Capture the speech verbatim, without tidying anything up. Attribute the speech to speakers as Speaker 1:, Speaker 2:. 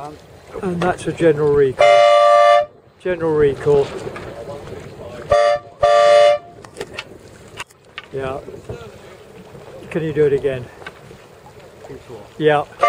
Speaker 1: And that's a general recall. General recall. Yeah. Can you do it again? Yeah.